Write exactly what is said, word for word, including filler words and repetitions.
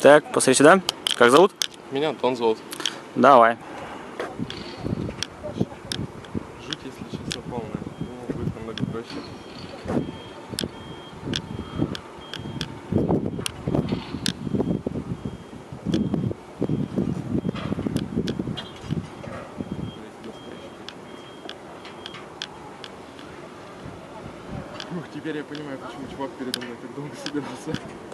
Так, посмотри сюда. Как зовут? Меня Антон зовут. Давай. Жить, если честно, полная. Думаю, будет намного проще. Ух, теперь я понимаю, почему чувак передо мной так долго собирался.